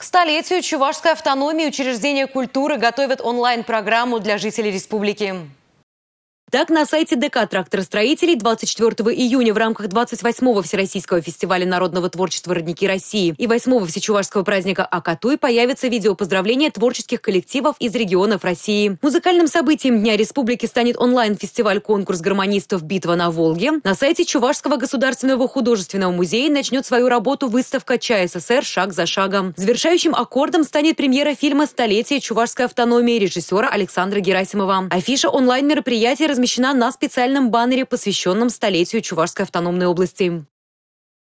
К столетию чувашской автономии учреждения культуры готовят онлайн-программу для жителей республики. Так, на сайте ДК тракторостроителей 24 июня в рамках 28-го Всероссийского фестиваля народного творчества «Родники России» и 8-го всечувашского праздника Акатуй появится видеопоздравление творческих коллективов из регионов России. Музыкальным событием Дня Республики станет онлайн-фестиваль-конкурс гармонистов «Битва на Волге». На сайте Чувашского государственного художественного музея начнет свою работу выставка ЧССР «Шаг за шагом». Завершающим аккордом станет премьера фильма «Столетие чувашской автономии» режиссера Александра Герасимова. Афиша онлайн-мероприятия размещена на специальном баннере, посвященном столетию Чувашской автономной области.